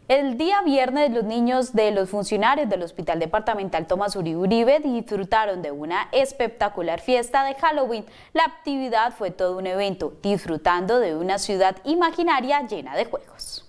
El día viernes los niños de los funcionarios del Hospital Departamental Tomás Uribe disfrutaron de una espectacular fiesta de Halloween. La actividad fue todo un evento, disfrutando de una ciudad imaginaria llena de juegos.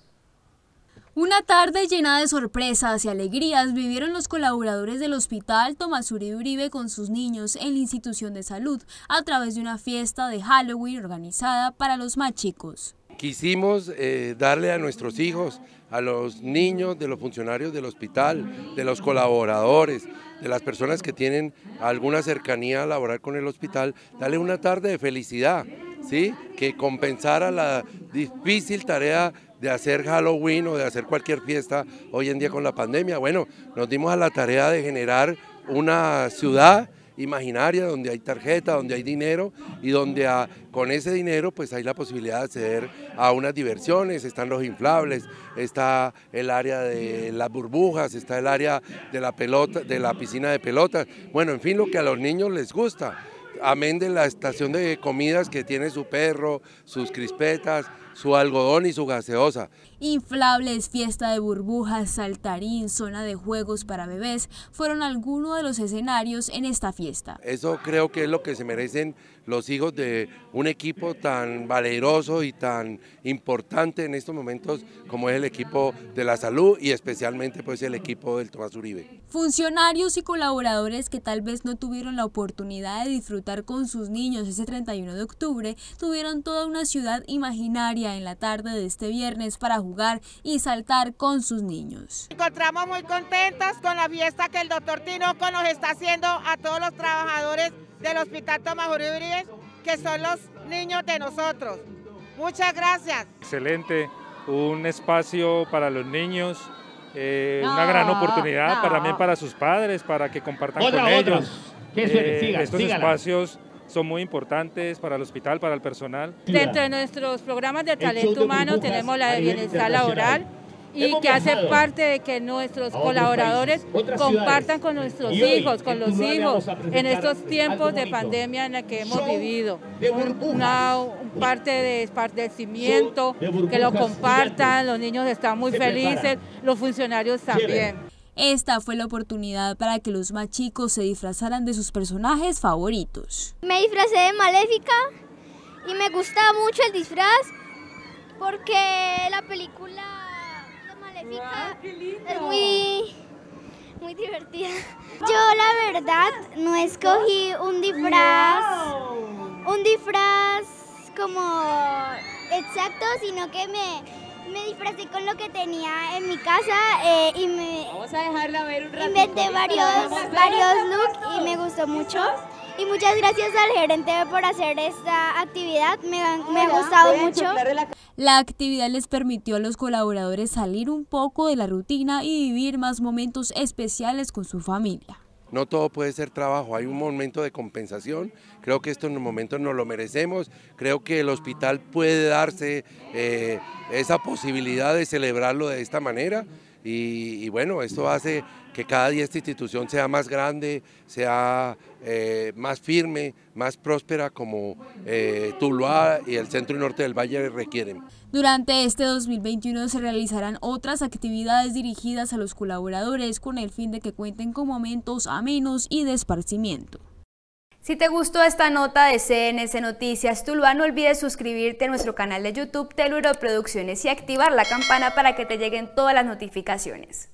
Una tarde llena de sorpresas y alegrías vivieron los colaboradores del Hospital Tomás Uribe con sus niños en la institución de salud a través de una fiesta de Halloween organizada para los más chicos. Quisimos darle a nuestros hijos, a los niños de los funcionarios del hospital, de los colaboradores, de las personas que tienen alguna cercanía laboral con el hospital, darle una tarde de felicidad, ¿sí? Que compensara la difícil tarea de hacer Halloween o de hacer cualquier fiesta hoy en día con la pandemia. Bueno, nos dimos a la tarea de generar una ciudad imaginaria donde hay tarjeta, donde hay dinero y donde con ese dinero pues hay la posibilidad de acceder a unas diversiones. Están los inflables, está el área de las burbujas, está el área de la pelota, de la piscina de pelotas, bueno, en fin, lo que a los niños les gusta. Amén de la estación de comidas que tiene su perro, sus crispetas, su algodón y su gaseosa. Inflables, fiesta de burbujas, saltarín, zona de juegos para bebés fueron algunos de los escenarios en esta fiesta. Eso creo que es lo que se merecen los hijos de un equipo tan valeroso y tan importante en estos momentos como es el equipo de la salud y especialmente pues el equipo del Tomás Uribe. Funcionarios y colaboradores que tal vez no tuvieron la oportunidad de disfrutar con sus niños ese 31 de octubre tuvieron toda una ciudad imaginaria en la tarde de este viernes para jugar y saltar con sus niños. Encontramos muy contentas con la fiesta que el doctor Tinoco nos está haciendo a todos los trabajadores del Hospital Tomás Uribe, que son los niños de nosotros. Muchas gracias. Excelente, un espacio para los niños, una gran oportunidad también para sus padres, para que compartan con ellos. Estos espacios son muy importantes para el hospital, para el personal. Dentro de nuestros programas de talento humano tenemos la de bienestar laboral y que hace parte de que nuestros colaboradores compartan con nuestros hijos, con los hijos, en estos tiempos de pandemia en la que hemos vivido. Una parte de esparcimiento, que lo compartan, los niños están muy felices, los funcionarios también. Esta fue la oportunidad para que los más chicos se disfrazaran de sus personajes favoritos. Me disfracé de Maléfica y me gusta mucho el disfraz porque la película de Maléfica es muy divertida. Yo la verdad no escogí un disfraz como exacto, sino que me disfracé con lo que tenía en mi casa y Vamos a dejarla ver un ratito. Inventé varios looks y me gustó mucho. Y muchas gracias al gerente por hacer esta actividad, me ha gustado mucho. La actividad les permitió a los colaboradores salir un poco de la rutina y vivir más momentos especiales con su familia. No todo puede ser trabajo, hay un momento de compensación, creo que estos momentos nos lo merecemos, creo que el hospital puede darse esa posibilidad de celebrarlo de esta manera y bueno, esto hace que cada día esta institución sea más grande, sea más firme, más próspera como Tuluá y el centro y norte del Valle requieren. Durante este 2021 se realizarán otras actividades dirigidas a los colaboradores con el fin de que cuenten con momentos amenos y de esparcimiento. Si te gustó esta nota de CNC Noticias Tuluá, no olvides suscribirte a nuestro canal de YouTube Teluro Producciones y activar la campana para que te lleguen todas las notificaciones.